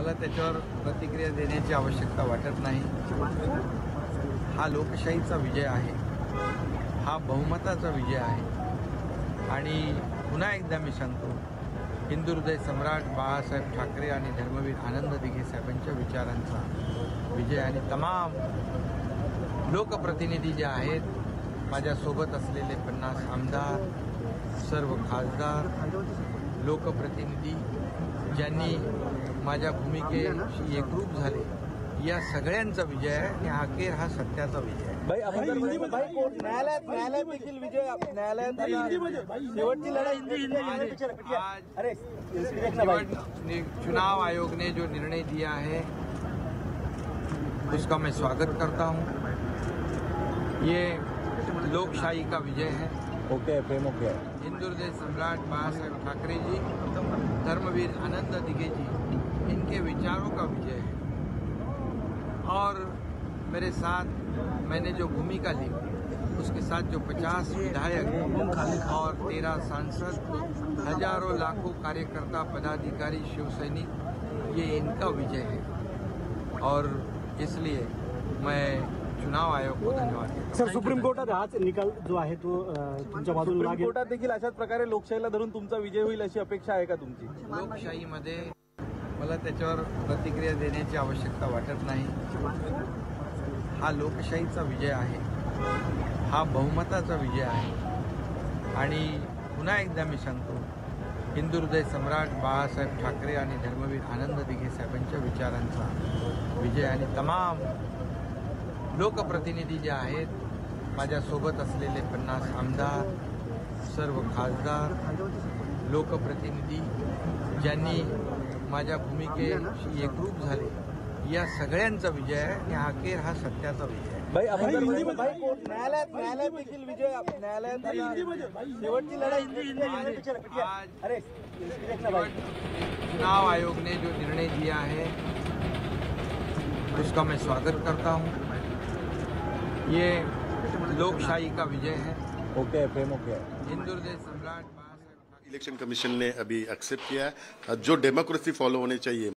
मला त्याच्यावर प्रतिक्रिया देण्याची आवश्यकता वाटत नाही। हा लोकशाहीचा विजय आहे, हा बहुमताचा विजय आहे आणि पुन्हा एकदा मी सांगतो, हिंदू हृदय सम्राट बाळासाहेब ठाकरे आणि धर्मवीर आनंद दिघे साहेबांच्या विचारांचा विजय आणि तमाम लोकप्रतिनिधी जे आहेत, माझ्यासोबत असलेले 50 आमदार, सर्व खासदार, लोकप्रतिनिधी ज्यांनी माझ्या भूमिकेशी एकरूप झाले, या सगळ्यांचा विजय आहे आणि अखेर हा सत्याचा विजय आहे। न्यायालयात देखील विजय, शेवटची लढाई चुनाव आयोग ने जो निर्णय दिया है उसका मैं स्वागत करता हूं। ये लोकशाही का विजय है। ओके, प्रेम ओके। हिंदू हृदय सम्राट बाळासाहेब ठाकरे जी, धर्मवीर आनंद दिघे जी, इनके विचारों का विजय है। और मेरे साथ मैंने जो भूमिका ली, उसके साथ जो 50 विधायक और 13 सांसद, हजारों लाखों कार्यकर्ता, पदाधिकारी, शिवसैनिक, ये इनका विजय है और इसलिए मैं चुनाव आयोग को धन्यवाद देता हूं। सर, सुप्रीम कोर्टात हाच निकाल जो आहे तो तुमच्या बाजूला सुप्रीम लागेल। कोर्टात देखील अशाच प्रकारे लोकशाहीला धरून तुमचा विजय होईल अशी अपेक्षा आहे का तुमची? लोकशाहीमध्ये मला त्याच्यावर प्रतिक्रिया देण्याची आवश्यकता वाटत नाही। हा लोकशाहीचा विजय आहे, हा बहुमताचा विजय आहे आणि पुन्हा एकदा मी सांगतो, हिंदू हृदय सम्राट बाळासाहेब ठाकरे आणि धर्मवीर आनंद दिघे साहेबांच्या विचारांचा विजय आणि तमाम लोकप्रतिनिधी जे आहेत, माझ्यासोबत असलेले 50 आमदार, सर्व खासदार, लोकप्रतिनिधी ज्यांनी माझ्या भूमिकेशी एकरूप झाले, या सगळ्यांचा विजय आहे आणि अखेर हा सत्याचा विजय आहे। न्यायालयात देखील विजय, शेवटची लढाई चुनाव आयोग ने जो निर्णय दिया है उसका मैं स्वागत करता हूं। ये लोकशाही का विजय है। ओके, प्रेम ओके। हिंदू हृदय सम्राट इलेक्शन कमीशन ने अभी एक्सेप्ट किया है जो डेमोक्रेसी फॉलो होनी चाहिए